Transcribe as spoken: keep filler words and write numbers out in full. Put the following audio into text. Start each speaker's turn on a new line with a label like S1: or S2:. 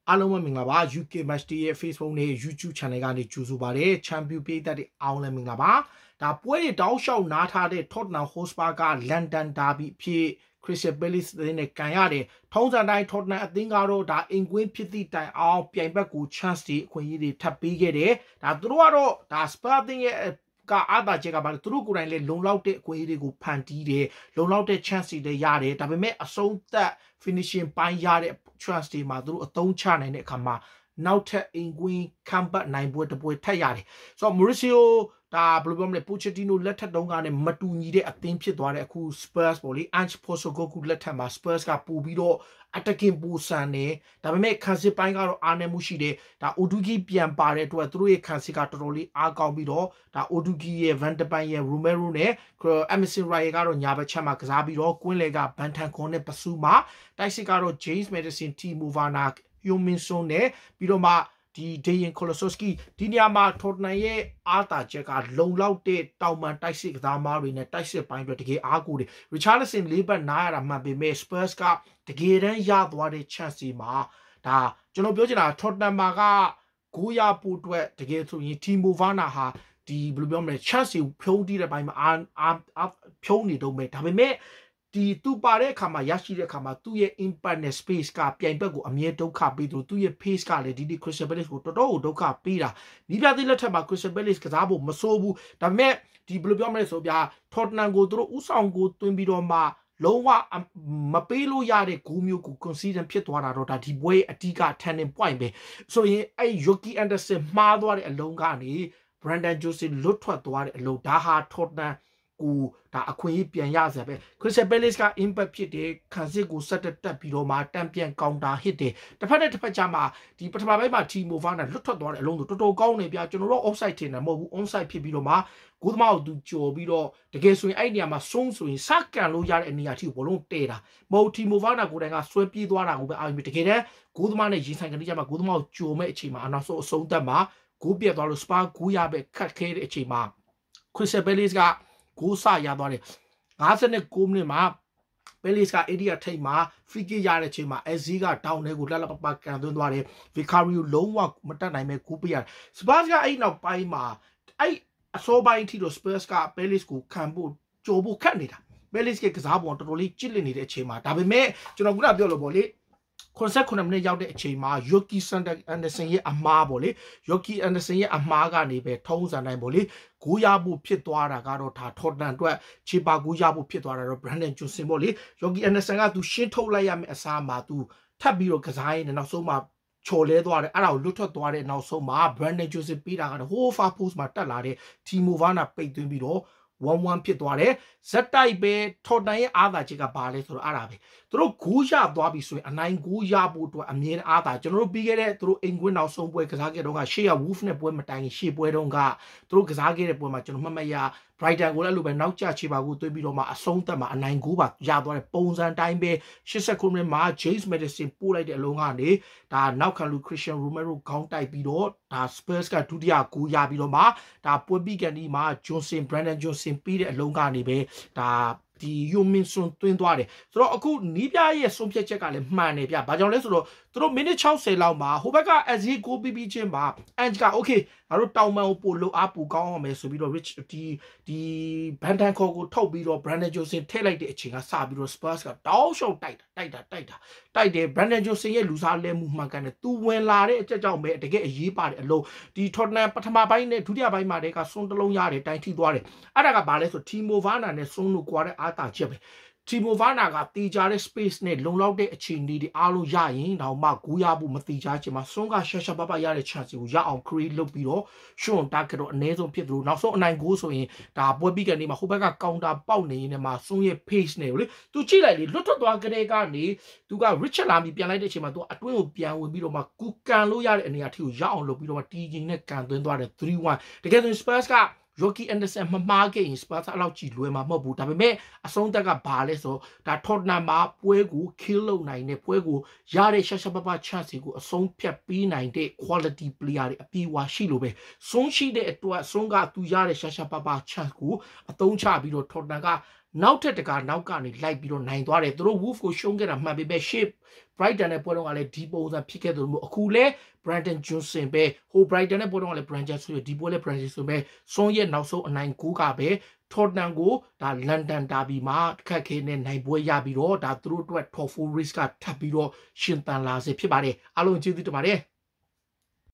S1: အားလုံးပဲမင်္ဂလာပါ ယူ ကေ Match ရဲ့ Facebook နဲ့ YouTube Channel ကနေကြိုဆိုပါရစေ Champion ပြည်သက်တွေအားလုံးမင်္ဂလာပါဒါပွဲတွေတောက်လျှောက်နားထားတဲ့ Tottenham Hotspur က London Derby ဖြစ် Crystal Palace နဲ့ကန်ရတယ်ထုံးစံတိုင်း Tottenham အသင်းကတော့ဒါအင်ကွင်းဖြစ်သည့်တိုင်အောင်ပြိုင်ဘက်ကို chance တွေအခွင့်အရေးတွေထပ်ပေးခဲ့တယ်ဒါသူတို့ကတော့ဒါ Spurs အသင်းရဲ့ကအားသာချက်ကပါသူတို့ကိုယ်တိုင်လည်းလုံလောက်တဲ့အခွင့်အရေးတွေကိုဖန်တီးတယ်လုံလောက်တဲ့ chance တွေရတယ်ဒါပေမဲ့အဆုံးသတ် finishing ပိုင်းရတဲ့ chance တွေမှာသူတို့အသုံးချနိုင်တဲ့အခါမှာနောက်ထပ်အင်ကွင်းခံပတ်နိုင်ပွဲတစ်ပွဲထပ်ရတယ်ဆိုတော့ Mauricio ဒါဘယ်လိုပြောမလဲ Pochettino လက်ထက်တုန်းကလည်းမတူညီတဲ့အသင်းဖြစ်သွားတဲ့အခု Spurs ပေါ့လေ Ange Postecoglou လက်ထက်မှာ Spurs ကပို့ပြီးတော့ attacking ပိုဆန်တယ်ဒါပေမဲ့ခံစစ်ပိုင်းကတော့အားနည်းမှုရှိတယ်ဒါ Udogie ပြန်ပါတဲ့အတွက်သူတို့ရဲ့ခံစစ်ကတော်တော်လေးအားကောင်းပြီးတော့ဒါ Udogie ရဲ့ Van de Beek ရဲ့ Romero နဲ့ Emerson Royal ကတော့ညာဘက်ချက်မှာကစားပြီးတော့ကွင်းလေက Bentancur နဲ့ပစုမှာတိုက်စစ်ကတော့ James Maddison Timo Werner Heung-min-son နဲ့ပြီးတော့မှဒီ Dejan Kulusevski ဒီနေရာမှာ Tottenham ရဲ့အားသာချက်ကလုံလောက်တဲ့တောင်ပန်တိုက်စစ်ကစားမားတွေနဲ့တိုက်စစ်ပိုင်းတွေတကယ်အားကိုးတယ် Richarlison လေးဘက်နားရတာမှန်ပေမဲ့ Spurs ကတကယ်တမ်းရသွားတဲ့ chance တွေမှာဒါကျွန်တော်ပြောချင်တာ Tottenham မှာကဂိုးရဖို့အတွက်တကယ်ဆိုရင် Timo Werner ဟာဒီဘယ်လိုပြောမလဲ chance ကိုဖြုံးတီးတဲ့ဘက်မှာအာဖြုံးနေတော့မယ်ဒါပေမဲ့ဒီသူပါတဲ့အခါမှာရရှိတဲ့အခါမှာသူ့ရဲ့ impact နဲ့ space ကပြိုင်ဘက်ကိုအမြဲဒုက္ခပေးသူသူ့ရဲ့ pace ကလည်းဒီဒီ Crystal Palace ကိုတော်တော်ကိုဒုက္ခပေးတာနီးပြသေးလက်ထက်မှာ Crystal Palace ကစားဖို့မစိုးဘူးဒါပေမဲ့ဒီဘယ်လိုပြောမလဲဆိုပြ Tottenham ကိုသူတို့ဥဆောင်ကိုတွင်းပြီးတော့မှလုံးဝမပေးလို့ရတဲ့ဂိုးမျိုးကို conceded ဖြစ်သွားတာတော့ဒါဒီပွဲအဓိက turning point ပဲဆိုရင်အဲ့ Yoki Anderson မှားသွားတဲ့အလုံးကနေ Brendan Johnson လွတ်ထွက်သွားတဲ့အလုံးဒါဟာ Tottenhamကိုဒါအခွင့်အရေးပြန်ရစရာပဲ Crystal Palace က impact ဖြစ်တယ်ခံစစ်ကိုဆက်တက်တက်ပြီးတော့မှတန်ပြန် counter hit တယ်တစ်ဖက်နဲ့တစ်ဖက်ကြမှာဒီပထမပိုင်းမှာ Timo Werner လွတ်ထွက်သွားတဲ့အလုံးဆိုတော်တော်ကောင်းနေပြကျွန်တော်တို့ offside ထင်တယ်မဟုတ်ဘူး onside ဖြစ်ပြီးတော့မှဂိုးသမားကိုသူကြော်ပြီးတော့တကယ်ဆိုရင်အဲ့ဒီနေရာမှာဆုံးဆိုရင်စကန်လို့ရတဲ့အနေအထိကိုဘလုံးတဲတာမဟုတ် Timo Werner ကိုယ်တိုင်ကဆွဲပြေးသွားတာကိုပဲအာရုံတကယ်တမ်းဂိုးသမားနဲ့ရင်ဆိုင်ကနေကြမှာဂိုးသမားကိုကြော်မဲ့အချိန်မှာအနောက်ဆုံးအဆုံးသက်မှာဂိုးပြတ်သွားလို့ Spurs ဂိုးရပဲခတ်ခဲတဲ့အချိန်မှာ Crystal Palace ကဂိုးဆရသွားတယ်၅၉မိနစ်မှာ Palace က area ထိပ်မှာ free kick ရတဲ့အချိန်မှာ S Z က down ထဲကိုလှလှပပကန်သွင်းသွားတယ် Vicario လုံးဝမတက်နိုင်မဲ့ဂိုးပေးရတယ် Spurs ကအဲ့နောက်ပိုင်းမှာအဲ့အစောပိုင်းထိတော့ Spurs က Palace ကိုခံဖို့ကြော်ဖို့ခက်နေတာ Palace ကကစားပုံတော်တော်လေးကြစ်လစ်နေတဲ့အချိန်မှာဒါပေမဲ့ကျွန်တော်ခုနပြောလို့ပေါ့လေခုနစ်မိနစ်ရောက်တဲ့အချိန်မှာ Yoki Anderson ရဲ့အမားပေါ့လေ Yoki Anderson ရဲ့အမားကနေပဲထုံးစံတိုင်းပေါ့လေဂိုးရဖို့ဖြစ်သွားတာကတော့ဒါ Tottenham အတွက်ခြေပါဂိုးရဖို့ဖြစ်သွားတာတော့ Brendan Johnson ပေါ့လေ Yoki Anderson ကသူရှင်းထုတ်လိုက်ရမယ့်အစားမှာသူထပ်ပြီးတော့ကစားရင်းနဲ့နောက်ဆုံးမှာချော်လဲသွားတယ်အဲ့ဒါကိုလွတ်ထွက်သွားတဲ့နောက်ဆုံးမှာ Brendan Johnson ပေးတာကတော့ hole far post မှာတက်လာတဲ့ Timo Werner ပိတ်သွင်းပြီးတော့one one ဖြစ်သွားတယ်ဇက်တိုက်ပဲ Tottenham ရဲ့အားသာချက်ကဘာလဲဆိုတော့အားတာပဲသူတို့ဂိုးရသွားပြီဆိုရင်အနိုင်ဂိုးရဖို့အတွက်အမြဲအားသာကျွန်တော်တို့ပြီးခဲ့တဲ့သူတို့အင်ကွင်းနောက်ဆုံးပွဲကစားခဲ့တော့ကရှေ့က Wolf နဲ့ပွဲမတိုင်ရှေ့ပွဲတုန်းကသူတို့ကစားခဲ့တဲ့ပွဲမှာကျွန်တော်မှတ်မှတ်ရ Brighton ကိုလည်းလိုပဲနောက်ကျချေပါကိုသွေးပြီးတော့မှအဆုံးသက်မှာအနိုင်ဂိုးပါရသွားတဲ့ပုံစံတိုင်းပဲ၈၉မိနစ်မှာ James Maddison ပို့လိုက်တဲ့အလုံးကနေဒါနောက်ခံလူ Christian Romero ခေါင်းတိုက်ပြီးတော့ဒါ Spurs ကဒုတိယဂိုးရပြီးတော့မှဒါပွဲပြီးကန်ဒီမှာ Johnson Brendan Johnson ပြီးတဲ့အလုံးကနေပဲဒါဒီ Heung-min-son တွင်းသွားတယ်ဆိုတော့အခုနီးပြရဲ့ဆုံးဖြတ်ချက်ကလည်းမှန်တယ်ဗျဘာကြောင့်လဲဆိုတော့သူတို့မိနစ်၆၀လောက်မှာဟိုဘက်က S Z ကိုပြီးပြီးချင်းမှာ Ange က okay ငါတို့တောင်ပန်ကိုပို့လို့အားပိုကောင်းအောင်မယ်ဆိုပြီးတော့ Rich ဒီဒီ Bentancur ကိုထုတ်ပြီးတော့ Brendan Johnson ထည့်လိုက်တဲ့အချိန်ကစပြီးတော့ Spurs ကတောက်ရှုပ်တိုက်တာတိုက်တာတိုက်တာတိုက်တယ် Brendan Johnson ရဲ့လူစားလဲမှုမှန်ကန်တယ်သူဝင်လာတဲ့အချက်ကြောင့်ပဲတကယ်အရေးပါတယ်အလုံးဒီ Tottenham ပထမပိုင်းနဲ့ဒုတိယပိုင်းမှာတည်းကစွန်းတလုံးရတယ်တိုင်ထိသွားတယ်အဲ့ဒါကဘာလဲဆို Timo Werner နဲ့စွန်းလို့ကွာတဲ့အားတာချက်ပဲ Timo Werner ကတီးကြတဲ့ space နဲ့လုံလောက်တဲ့အခြေအနေတွေအားလုံးရရင်တော့မှဂိုးရဖို့မတီးကြချင်မှာစွန်းကရှာရှာပပရတဲ့ chance ကိုရအောင် create လုပ်ပြီးတော့ရှွန်တာကတော့အနည်းဆုံးဖြစ်သလိုနောက်ဆုံးအနိုင်ဂိုးဆိုရင်ဒါပွဲပြီးကနေမှာဟိုဘက်က counter ပေါက်နေရင်လည်းမှာစွန်းရဲ့ pace နဲ့လေသူကြည့်လိုက်လေလွတ်ထွက်သွားကြတဲ့ကနေသူက Richard လာပြီးပြန်လိုက်တဲ့အချိန်မှာသူအတွင်းကိုပြန်ဝင်ပြီးတော့မှကူကန်လို့ရတဲ့အနေအထားကိုရအောင်လုပ်ပြီးတော့တီးချင်းနဲ့ကန်သွင်းသွားတယ်three oneတကယ်ဆို Spurs ကYoki Anderson မမှားခဲ့ရင် Spurs အဲ့လောက်ကြည်လွယ်မှာမဟုတ်ဘူးဒါပေမဲ့အဆုံးသက်ကဘာလဲဆိုဒါ Tottenham မှာပွဲကို kill လုပ်နိုင်တဲ့ပွဲကိုရတဲ့ရှာရှာပပ chance ကိုအဆုံးဖြတ်ပေးနိုင်တဲ့ quality player တွေအပြေအဝရှိလို့ပဲဆုံးရှိတဲ့အတွက်ဆုံးကသူရတဲ့ရှာရှာပပ chance ကိုအသုံးချပြီးတော့ Tottenham ကနောက်ထပ်တကနောက်ကနေလိုက်ပြီးတော့နိုင်သွားတယ်သူတို့ Wolf ကိုရှုံးခဲ့တာမှန်ပေမဲ့ shape Brighton နဲ့ပွဲတော့ကလည်းဒီပုံစံဖြစ်ခဲ့သလိုမျိုးအခုလဲ Brandon Johnson ပဲဟို Brighton နဲ့ပွဲတော့ကလည်း Brandon Johnson ဒီပွဲလဲ Brandon Johnson ပဲစွန်ရဲ့နောက်ဆုံးအနိုင်ကိုကပဲ Tottenham ကိုဒါ London Derby မှာခက်ခဲနဲ့နိုင်ပွဲရပြီးတော့ဒါသူတို့အတွက် top four race ကထပ်ပြီးတော့ရှင်သန်လာစေဖြစ်ပါတယ်အားလုံးကျေးဇူးတင်ပါတယ်